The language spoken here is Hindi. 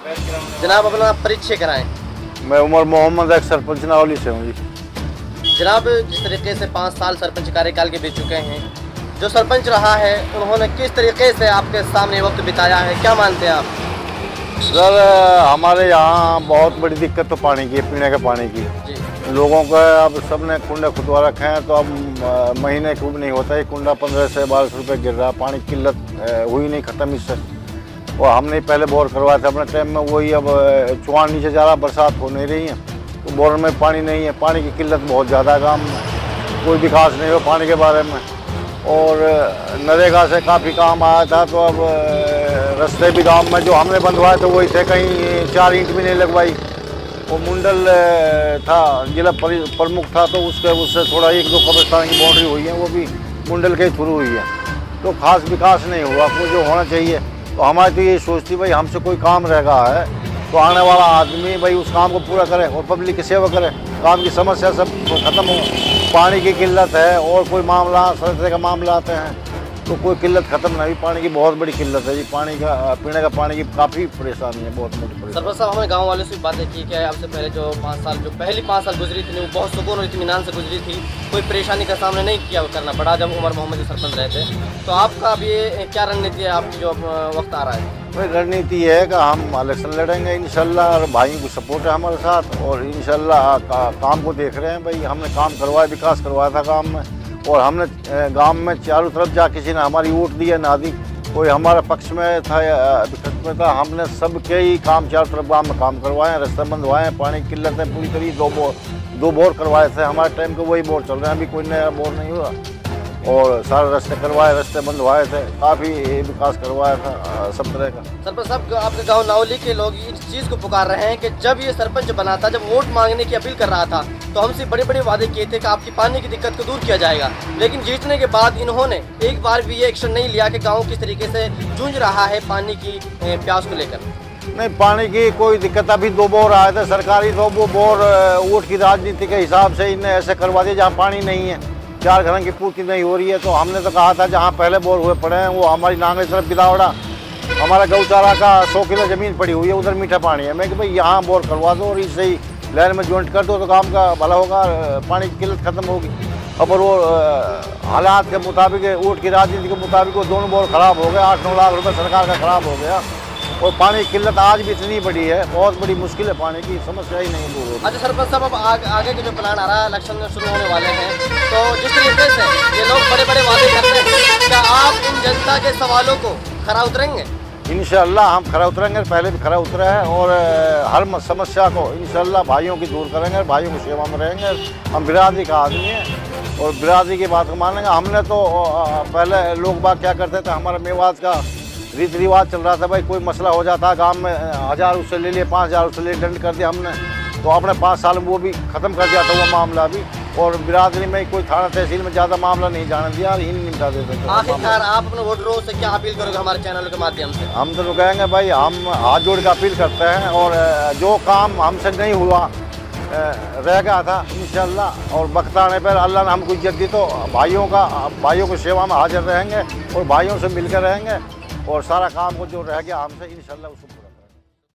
जनाब अपना परिचय कराएं। मैं उमर मोहम्मद एक सरपंच नावली से हूँ जी। जनाब जिस तरीके से 5 साल सरपंच कार्यकाल के बीत चुके हैं, जो सरपंच रहा है उन्होंने किस तरीके से आपके सामने वक्त बिताया है, क्या मानते हैं आप? सर हमारे यहाँ बहुत बड़ी दिक्कत तो पानी की है, पीने के पानी की जी। लोगों का अब सबने कुंडे खुदवा रखे हैं, तो अब महीने खूब नहीं होता है, कुंडा 15 से 12 रुपये गिर रहा। पानी की किल्लत हुई नहीं ख़त्म इससे। और हमने पहले बोर करवाया था अपने टाइम में, वही अब चुआन नीचे जा रहा, बरसात हो नहीं रही है तो बोर में पानी नहीं है। पानी की किल्लत बहुत ज़्यादा है गाँव में, कोई विकास नहीं हो पानी के बारे में। और नरेगा से काफ़ी काम आया था, तो अब रास्ते भी गांव में जो हमने बंधवाए थे वही थे, कहीं 4 ईंट भी नहीं लगवाई। वो मुंडल था, जिला प्रमुख था, तो उससे थोड़ा 1-2 कब्रिस्तान की बाउंड्री हुई है, वो भी मुंडल के थ्रू हुई है, तो खास विकास नहीं हुआ। वो जो होना चाहिए, तो हमारी तो ये सोचती भाई हमसे कोई काम रह गया है तो आने वाला आदमी भाई उस काम को पूरा करे और पब्लिक की सेवा करे, काम की समस्या सब ख़त्म हो। पानी की किल्लत है और कोई मामला सड़क का मामला आते हैं तो कोई किल्लत ख़त्म नहीं। पानी की बहुत बड़ी किल्लत है जी, पानी का पीने का पानी की काफ़ी परेशानी है, बहुत मोटी परेशानी। सरपंच साहब हमें गांव वालों से बातें की कि आपसे पहले जो 5 साल जो पहली 5 साल गुजरी थी वो बहुत सुकून और इत्मीनान से गुजरी थी, कोई परेशानी का सामना नहीं किया करना पड़ा जब उमर मोहम्मद जी सरपंच रहे थे। तो आपका अब ये क्या रणनीति है आपकी जो वक्त आ रहा है? भाई रणनीति है कि हम इलेक्शन लड़ेंगे इंशाल्लाह, और भाइयों की सपोर्ट है हमारे साथ, और इंशाल्लाह काम को देख रहे हैं भाई। हमने काम करवाया, विकास करवाया था गांव में, और हमने गांव में चारों तरफ जा किसी ने हमारी वोट दी है ना दी, कोई हमारे पक्ष में था या विपक्ष में था, हमने सबके ही काम चारों तरफ गांव में काम करवाए हैं, रास्ते बंधवाए हैं। पानी की किल्लत है पूरी तरीके, 2 बोर करवाए थे हमारे टाइम के, वही बोर चल रहे हैं, अभी कोई नया बोर नहीं हुआ। और सारे रास्ते करवाए, रास्ते बंधवाए थे, काफ़ी विकास करवाया था सब तरह का। सरपंच साहब आपके गांव नावली के लोग इस चीज़ को पुकार रहे हैं कि जब ये सरपंच बना था, जब वोट मांगने की अपील कर रहा था, तो हमसे बड़े बड़े वादे किए थे कि आपकी पानी की दिक्कत को दूर किया जाएगा, लेकिन जीतने के बाद इन्होंने एक बार भी ये एक्शन नहीं लिया कि गाँव किस तरीके से जूझ रहा है पानी की प्यास को लेकर। नहीं, पानी की कोई दिक्कत, अभी 2 बोर आए थे सरकारी, तो वो बोर वोट की राजनीति के हिसाब से इन्हें ऐसे करवा दिया जहाँ पानी नहीं है, 4 घरों की पूर्ति नहीं हो रही है। तो हमने तो कहा था जहाँ पहले बोर हुए पड़े हैं वो हमारी नांगली तरफ बिदावड़ा, हमारा गौचारा का 100 किलो ज़मीन पड़ी हुई है, उधर मीठा पानी है। मैं कि भाई यहाँ बोर करवा दो और इससे ही लाइन में ज्वाइंट कर दो तो काम का भला होगा, पानी की किल्लत ख़त्म होगी। और वो हालात के मुताबिक, वोट की राजनीति के मुताबिक वो दोनों बोर ख़राब हो गए, 8-9 लाख रुपये सरकार का ख़राब हो गया। और पानी की किल्लत आज भी इतनी बड़ी है, बहुत बड़ी मुश्किल है, पानी की समस्या ही नहीं दूर होगी। अच्छा सरपंच साहब, अब आगे के जो प्लान आ रहा है, इलेक्शन शुरू होने वाले हैं, तो जिस तरीके से ये लोग बड़े बड़े वादे करते हैं, क्या आप इन जनता के सवालों को खरा उतरेंगे? इंशाल्लाह हम खरा उतरेंगे, पहले भी खरा उतरे हैं, और हर समस्या को इंशाल्लाह भाइयों की दूर करेंगे, भाइयों की सेवा में रहेंगे। हम बिरादरी का आदमी हैं और बिरादरी की बात को मानेंगे। हमने तो पहले लोग बात क्या करते थे, हमारा मेवात का रीति रिवाज चल रहा था भाई, कोई मसला हो जाता है गांव में 1000 उससे ले लिए, 5000 उससे ले दंड कर दिया हमने, तो अपने 5 साल में वो भी ख़त्म कर दिया था वो मामला भी। और बिरादरी में कोई थाना तहसील में ज़्यादा मामला नहीं जाने दिया, ही निपटा देते थे। आखिरकार आप अपने वोटरों से क्या अपील करोगे हमारे चैनल के माध्यम से? हम तो कहेंगे भाई, हम हाथ जोड़ के अपील करते हैं, और जो काम हमसे नहीं हुआ रह गया था इंशाल्लाह, और वक्त आने पर अल्लाह ने हमको इज्जत दी तो भाइयों की सेवा में हाजिर रहेंगे और भाइयों से मिलकर रहेंगे, और सारा काम को जो रह गया हमसे इंशाल्लाह उसको